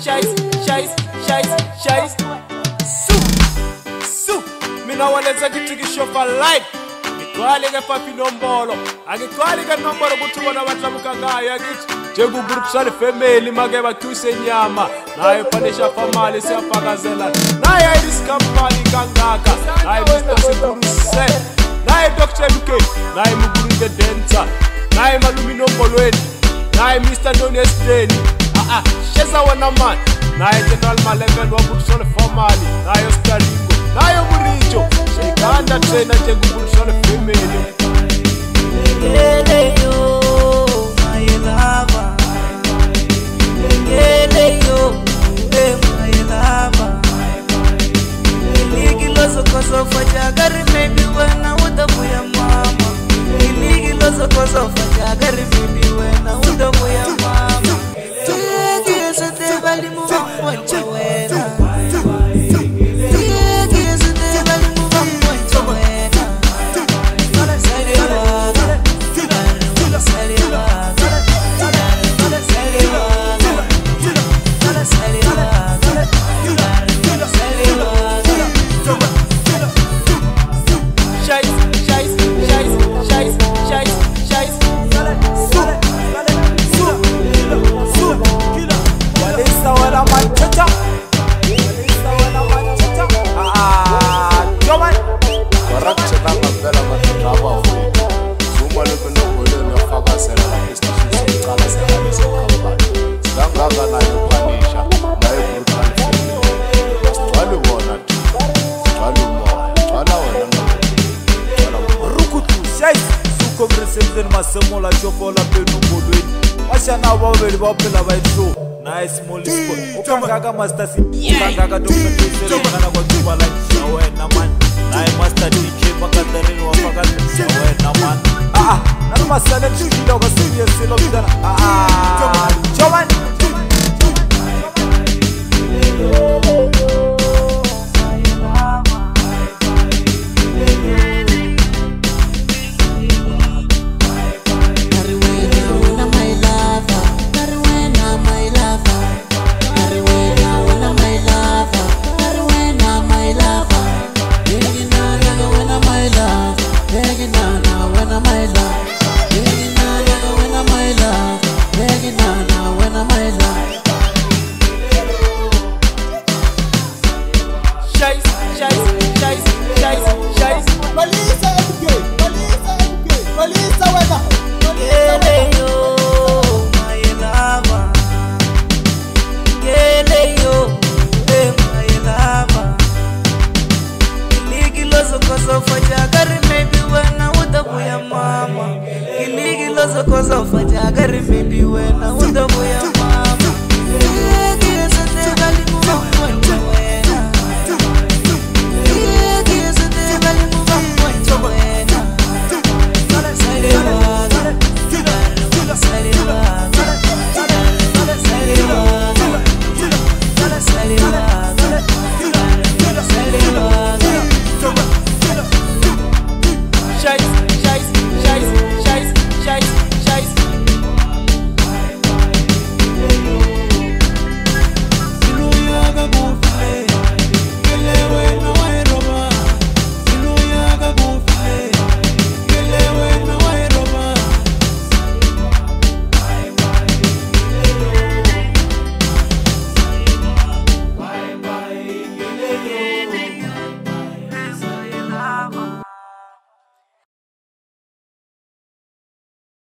Mina walenza kitikisho for life. Ngikwale ke papi nombolo. Angikwale ke nombolo ukuthi bona batlamuka ngayo akithi. Njengu group sale family make bathuse nyama. Naye panisha family siyafakazela. Naye this company kangaka. Naye Mr. Sekuruse. Naye Dr. MK. Naye Muguru the dancer. Naye Malumi nombolweni. Naye Mr. Dones Deni. Sheza wana man. Naye General Maleven wabukusole family. Naye Staringo. Naye Muricho. Shekanda trainer njengu group sale family. Nkele yo, my lover. Nkele yo, my lover. Iligi lozo koso fajagari maybe wena utabuya mama. Iligi lozo koso fajagari maybe wena utabuya mama. Tegi yesu te bali muwa mwancha wena. Tegi yesu te bali muwa mwancha wena. Masemola chokola penu bolweni washana baweli baphela bayisho nice small sport ukangaka master si ukangaka Dr. Pese ngana kwathuba la wena man naye master DJ makadareni wafaka wena man nalo masana tshilo ka serious lo bidana Joman Cause of a jagger, maybe when I would have